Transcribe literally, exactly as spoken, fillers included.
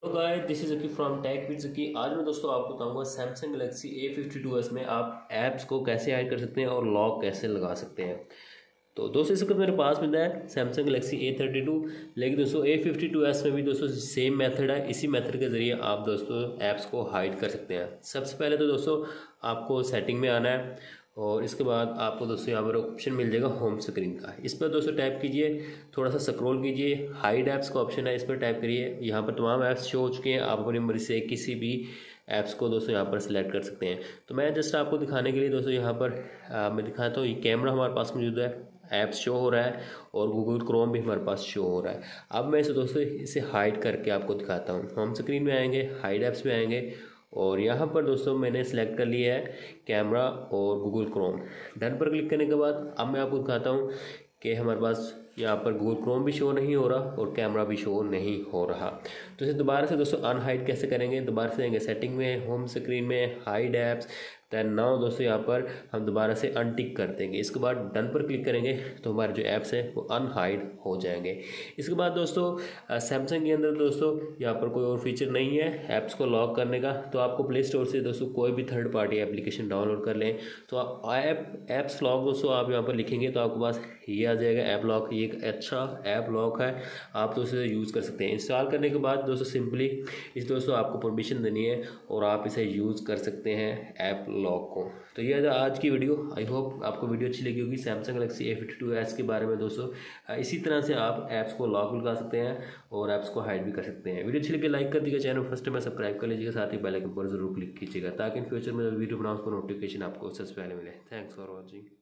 तो guys this is Aki from tech with Zaki. आज मैं दोस्तों आपको बताऊंगा Samsung Galaxy A fifty two S में आप ऐप्स को कैसे हाइड कर सकते हैं और लॉक कैसे लगा सकते हैं। तो दोस्तों इस वक्त मेरे पास मिलता है Samsung Galaxy A thirty two, लेकिन दोस्तों ए फिफ्टी टू एस में भी दोस्तों सेम मेथड है। इसी मेथड के ज़रिए आप दोस्तों ऐप्स को हाइड कर सकते हैं। सबसे पहले तो दोस्तों आपको सेटिंग में आना है और इसके बाद आपको दोस्तों यहाँ पर ऑप्शन मिल जाएगा होम स्क्रीन का। इस पर दोस्तों टैप कीजिए, थोड़ा सा स्क्रॉल कीजिए, हाइड ऐप्स का ऑप्शन है, इस पर टैप करिए। यहाँ पर तमाम ऐप्स शो हो चुके हैं, आप अपनी मर्जी से किसी भी ऐप्स को दोस्तों यहाँ पर सिलेक्ट कर सकते हैं। तो मैं जस्ट आपको दिखाने के लिए दोस्तों यहाँ पर आ, मैं दिखाता हूँ। ये कैमरा हमारे पास मौजूद है, ऐप्स शो हो रहा है और गूगल क्रोम भी हमारे पास शो हो रहा है। अब मैं इसे दोस्तों इसे हाइड करके आपको दिखाता हूँ। होम स्क्रीन में आएंगे, हाइड ऐप्स में आएंगे और यहाँ पर दोस्तों मैंने सेलेक्ट कर लिया है कैमरा और गूगल क्रोम। डन पर क्लिक करने के बाद अब मैं आपको दिखाता हूँ कि हमारे पास यहाँ पर गूगल क्रोम भी शो नहीं हो रहा और कैमरा भी शो नहीं हो रहा। तो इसे दोबारा से दोस्तों अनहाइड कैसे करेंगे, दोबारा से जाएंगे सेटिंग में, होम स्क्रीन में, हाइड ऐप्स, दैन नाउ दोस्तों यहाँ पर हम दोबारा से अनटिक कर देंगे। इसके बाद डन पर क्लिक करेंगे तो हमारे जो ऐप्स हैं वो अनहाइड हो जाएंगे। इसके बाद दोस्तों सैमसंग के अंदर दोस्तों यहाँ पर कोई और फीचर नहीं है ऐप्स को लॉक करने का। तो आपको प्ले स्टोर से दोस्तों कोई भी थर्ड पार्टी एप्लीकेशन डाउनलोड कर लें। तो आप ऐप ऐप्स लॉक दोस्तों आप यहाँ पर लिखेंगे तो आपके पास ये आ जाएगा ऐप लॉक। ये एक अच्छा ऐप लॉक है, आप तो इसे यूज़ कर सकते हैं। इंस्टॉल करने के बाद दोस्तों सिंपली इस दोस्तों आपको परमिशन देनी है और आप इसे यूज़ कर सकते हैं ऐप लॉक को। तो ये आज की वीडियो, आई होप आपको वीडियो अच्छी लगी होगी Samsung Galaxy A fifty two S के बारे में। दोस्तों इसी तरह से आप ऐप्स को लॉक लगा सकते हैं और ऐप्स को हाइड भी कर सकते हैं। वीडियो अच्छी लगी लाइक कर दीजिएगा, चैनल फर्स्ट टाइम सब्सक्राइब कर लीजिएगा, साथ ही बेल आइकन पर जरूर क्लिक कीजिएगा ताकि इन फ्यूचर में वीडियो बनाऊँ उसको नोटिफिकेशन आपको सबसे पहले मिले। Thanks for watching.